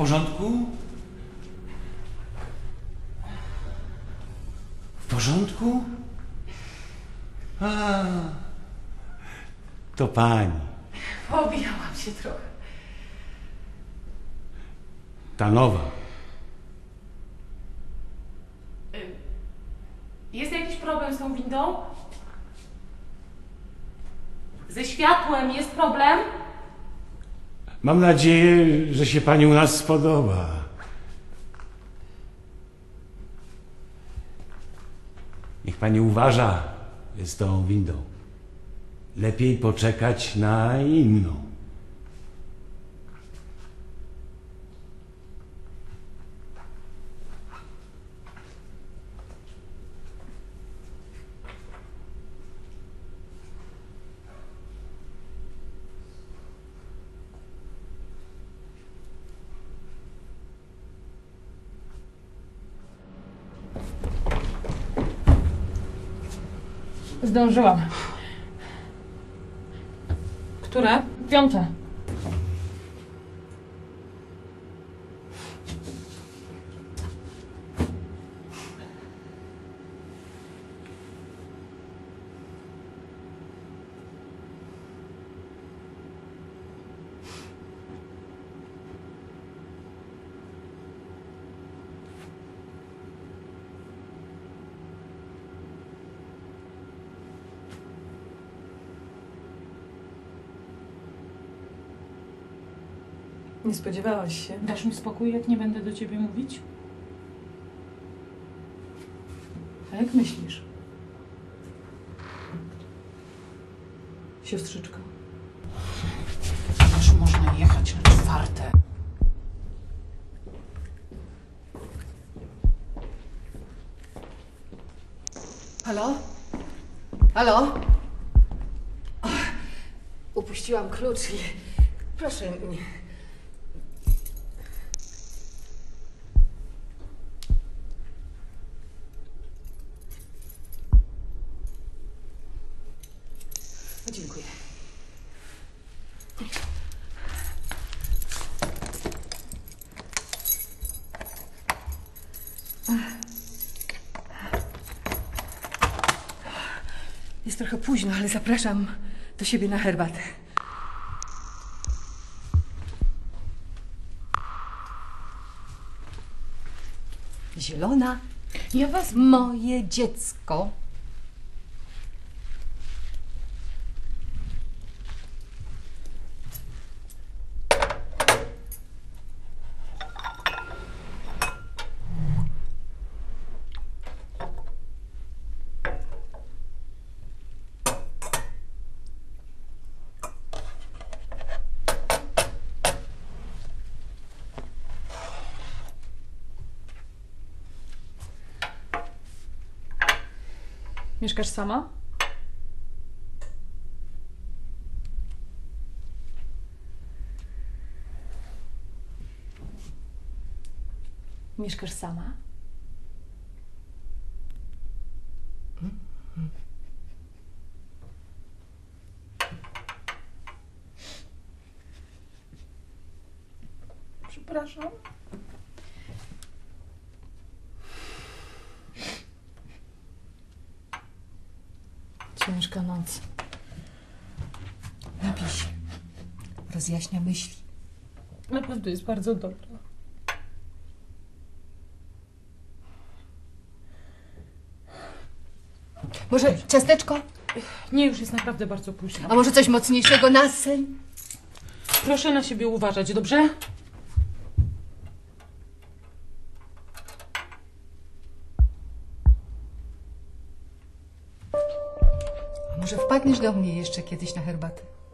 porządku? W porządku? A, to pani. Obijałam się trochę. Ta nowa. Jest jakiś problem z tą windą? Ze światłem jest problem? Mam nadzieję, że się pani u nas spodoba. Niech pani uważa z tą windą. Lepiej poczekać na inną. Zdążyłam. Które? 5. Nie spodziewałaś się? Dasz mi spokój, jak nie będę do ciebie mówić? A jak myślisz? Siostrzyczko. Już można jechać na 4. Halo? Halo? Och, upuściłam klucz i... Proszę mnie. Dziękuję. Jest trochę późno, ale zapraszam do siebie na herbatę. Zielona, Ja was... moje dziecko. Mieszkasz sama? Mieszkasz sama? Przepraszam. Ciężka noc. Napij się. Rozjaśnia myśli. Naprawdę jest bardzo dobra. Może ciasteczko? Nie, już jest naprawdę bardzo późno. A może coś mocniejszego na sen? Proszę na siebie uważać, dobrze? A może wpadniesz do mnie jeszcze kiedyś na herbatę?